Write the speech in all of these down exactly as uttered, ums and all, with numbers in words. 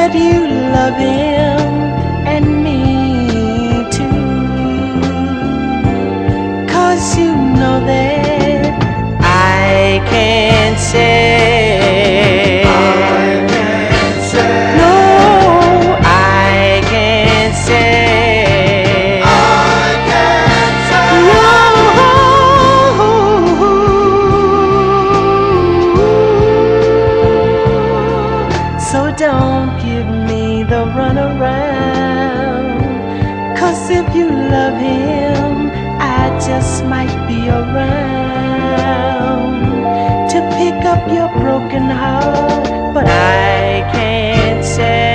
that you love him and me too, 'cause you know that I can't say, no, I can't say, no. So don't give me the runaround, 'cause if you love him, I just might be around to pick up your broken heart, but I can't say,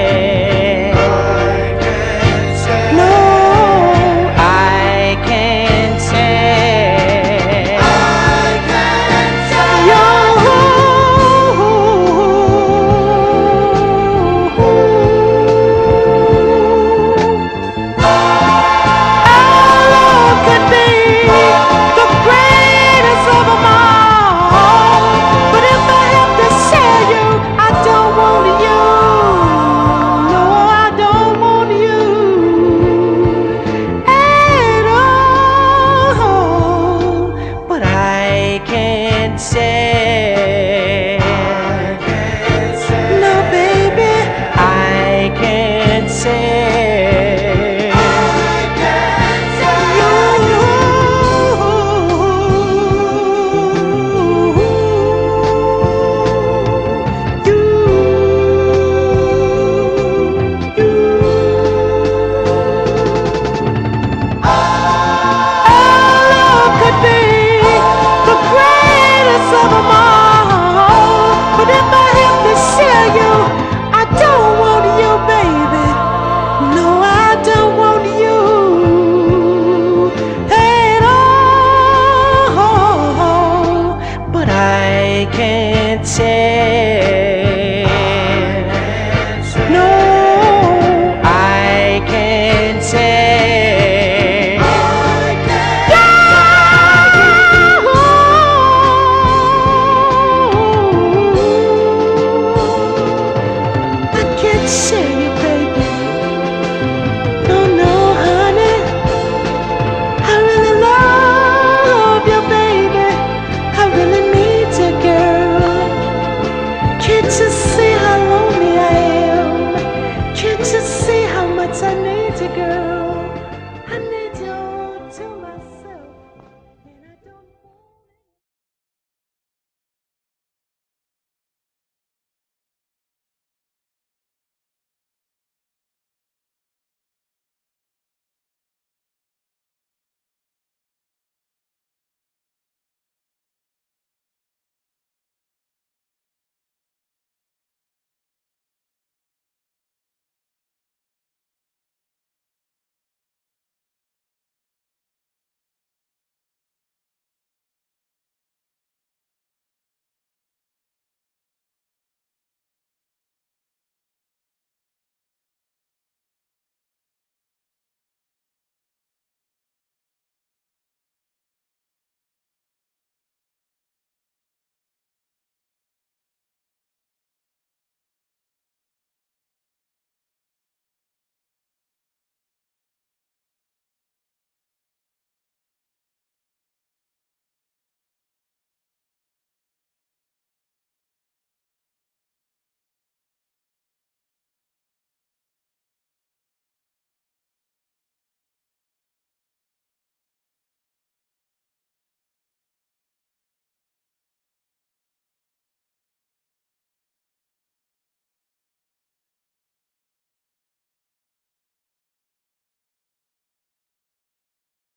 no, I can't say, yo. Say, no, baby, I can't say, you, you, you. All love could be the greatest of them all, but if I have to share you, I don't want you, baby. No, I don't want you at all. But I can't say, no, I can't say. Say you, baby. No, no, honey, I really love you, baby. I really need you, girl. Can't you see how lonely I am? Can't you see how much I need you, girl?